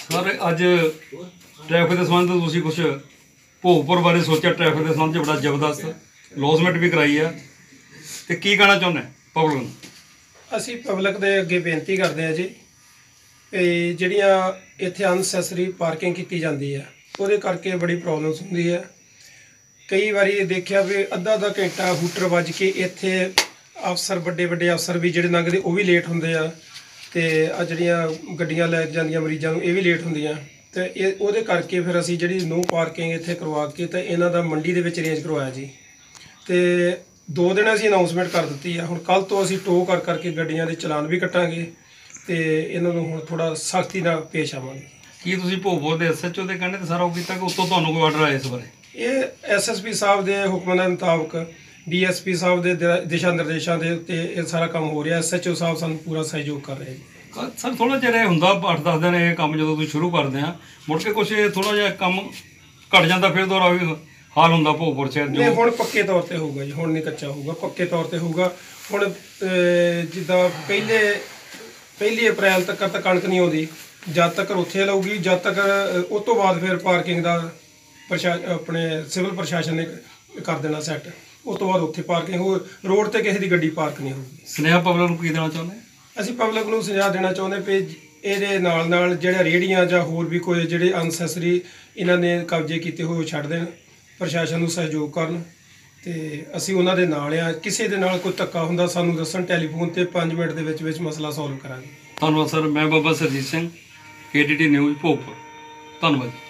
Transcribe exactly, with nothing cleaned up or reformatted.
Sir अज traffic के संबंध तुसीं कुछ भोगपुर बारे सोचा ट्रैफिक के संबंध बड़ा जबरदस्त लॉसमेंट भी कराई है तो की कहना चाहुंदे पब्लिक नूं? ਅਸੀਂ ਪਬਲਿਕ ਦੇ ਅੱਗੇ ਬੇਨਤੀ ਕਰਦੇ ਹਾਂ ਜੀ ਕਿ ਜਿਹੜੀਆਂ ਇੱਥੇ ਅਨਸੈਸਰੀ ਪਾਰਕਿੰਗ ਕੀਤੀ ਜਾਂਦੀ ਹੈ ਉਹਦੇ ਕਰਕੇ ਬੜੀ ਪ੍ਰੋਬਲਮਸ ਹੁੰਦੀ ਹੈ। ਕਈ ਵਾਰੀ ਦੇਖਿਆ ਵੀ ਅੱਧਾ ਅੱਧਾ ਘੰਟਾ ਹੂਟਰ ਵੱਜ ਕੇ ਇੱਥੇ ਅਫਸਰ ਵੱਡੇ ਵੱਡੇ ਅਫਸਰ ਵੀ ਜਿਹੜੇ ਲੰਘਦੇ ਉਹ ਵੀ ਲੇਟ ਹੁੰਦੇ ਆ ਤੇ ਆ ਜਿਹੜੀਆਂ ਗੱਡੀਆਂ ਲੈ ਜਾਂਦੀਆਂ ਮਰੀਜ਼ਾਂ ਨੂੰ ਇਹ ਵੀ ਲੇਟ ਹੁੰਦੀਆਂ ਤੇ ਇਹ ਉਹਦੇ ਕਰਕੇ ਫਿਰ ਅਸੀਂ ਜਿਹੜੀ ਨੋ ਪਾਰਕਿੰਗ ਇੱਥੇ ਕਰਵਾ ਕੇ ਤੇ ਇਹਨਾਂ ਦਾ ਮੰਡੀ ਦੇ ਵਿੱਚ ਅਰੇਂਜ ਕਰਵਾਇਆ ਜੀ। ਤੇ ਦੋ ਦਿਨ ਅਸੀਂ ਅਨਾਉਂਸਮੈਂਟ ਕਰ ਦਿੱਤੀ ਆ। ਹੁਣ ਕੱਲ ਤੋਂ ਅਸੀਂ ਟੋ ਕਰ ਕਰਕੇ ਗੱਡੀਆਂ ਦੇ ਚਲਾਨ ਵੀ ਕੱਟਾਂਗੇ ਤੇ ਇਹਨਾਂ ਨੂੰ ਹੁਣ ਥੋੜਾ ਸਖਤੀ ਨਾਲ ਪੇਸ਼ ਆਵਾਂਗੇ। ਕੀ ਤੁਸੀਂ ਭੋਗਪੁਰ ਦੇ ਐਸਐਚਓ ਦੇ ਕਹਿੰਦੇ ਤੇ ਸਾਰਾ ਉਹ ਕੀਤਾ ਕਿ ਉੱਤੋਂ ਤੁਹਾਨੂੰ ਕੋਈ ਆਰਡਰ ਆਇਆ ਇਸ ਬਾਰੇ? ਇਹ ਐਸਐਸਪੀ ਸਾਹਿਬ ਦੇ ਹੁਕਮਾਂ ਦੇ ਮੁਤਾਬਕ ਡੀਐਸਪੀ ਸਾਹਿਬ ਦੇ ਦਿਸ਼ਾ ਨਿਰਦੇਸ਼ਾਂ ਦੇ ਉੱਤੇ ਇਹ ਸਾਰਾ ਕੰਮ ਹੋ ਰਿਹਾ। ਐਸਐਚਓ ਸਾਹਿਬ ਸਾਨੂੰ ਪੂਰਾ ਸਹਿਯੋਗ ਕਰ ਰਹੇ ਜੀ। ਸਰ ਥੋੜਾ ਜਿਹਾ ਇਹ ਹੁੰਦਾ ਅੱਠ ਦਸ ਦਿਨ ਇਹ ਕੰਮ ਜਦੋਂ ਤੁਸੀਂ ਸ਼ੁਰੂ ਕਰਦੇ ਆ ਮੁੜ ਕੇ ਕੁਛ ਥੋੜਾ ਜਿਹਾ ਕੰਮ ਘਟ ਜਾਂਦਾ ਫਿਰ ਦੁਬਾਰਾ ਵੀ ਹਾਲ ਹੁੰਦਾ ਭੋਗਪੁਰ ਸ਼ਹਿਰ ਨਹੀਂ ਹੁਣ ਪੱਕੇ ਤੌਰ ਤੇ ਹੋਊਗਾ ਜੀ। ਹੁਣ ਨਹੀਂ ਕੱਚਾ ਹੋਊਗਾ, ਪੱਕੇ ਤੌਰ ਤੇ ਹੋਊਗਾ। ਹੁਣ ਜਿੱਦਾਂ ਪਹਿਲੇ ਪਹਿਲੀ ਅਪ੍ਰੈਲ ਤੱਕ ਤਾਂ ਕਣਕ ਨਹੀਂ ਆਉਂਦੀ, ਜਦ ਤੱਕ ਉੱਥੇ ਲਾਊਗੀ ਜਦ ਤੱਕ ਉਸ ਤੋਂ ਬਾਅਦ ਫਿਰ ਪਾਰਕਿੰਗ ਦਾ ਪ੍ਰਸ਼ਾ ਆਪਣੇ ਸਿਵਲ ਪ੍ਰਸ਼ਾਸਨ ਨੇ ਕਰ ਦੇਣਾ ਸੈੱਟ। ਉਸ ਤੋਂ ਬਾਅਦ ਉੱਥੇ ਪਾਰਕਿੰਗ ਹੋ ਰੋਡ ਤੇ ਕਿਸੇ ਦੀ ਗੱਡੀ ਪਾਰਕ ਨਹੀਂ ਹੋਊਗੀ। ਸੁਨੇਹਾ ਪਬਲਿਕ ਨੂੰ ਕੀ ਦੇਣਾ ਚਾਹੁੰਦੇ? ਅਸੀਂ ਪਬਲਿਕ ਨੂੰ ਸੁਝਾਅ ਦੇਣਾ ਚਾਹੁੰਦੇ ਵੀ ਇਹਦੇ ਨਾਲ ਨਾਲ ਜਿਹੜਾ ਰੇਹੜੀਆਂ ਜਾਂ ਹੋਰ ਵੀ ਕੋਈ ਜਿਹੜੇ ਅਨਸੈਸਰੀ ਇਹਨਾਂ ਨੇ ਕਬਜ਼ੇ ਕੀਤੇ ਹੋਏ ਉਹ ਛੱਡ ਦੇਣ, ਪ੍ਰਸ਼ਾਸਨ ਨੂੰ ਸਹਿਯੋਗ ਕਰਨ ਤੇ ਅਸੀਂ ਉਹਨਾਂ ਦੇ ਨਾਲ ਆ। ਕਿਸੇ ਦੇ ਨਾਲ ਕੋਈ ਧੱਕਾ ਹੁੰਦਾ ਸਾਨੂੰ ਦੱਸਣ, ਟੈਲੀਫੋਨ ਤੇ ਪੰਜ ਮਿੰਟ ਦੇ ਵਿੱਚ ਵਿੱਚ ਮਸਲਾ ਸੋਲਵ ਕਰਾਂਗੇ। ਧੰਨਵਾਦ ਸਰ। ਮੈਂ Baba Surjit Singh, K D T news Bhogpur. ਧੰਨਵਾਦ।